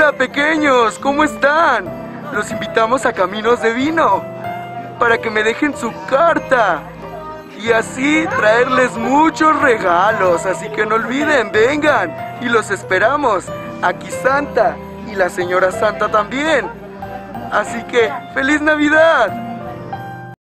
Hola pequeños, ¿cómo están? Los invitamos a Caminos de Vino para que me dejen su carta y así traerles muchos regalos. Así que no olviden, vengan y los esperamos. Aquí Santa y la señora Santa también. Así que ¡feliz Navidad!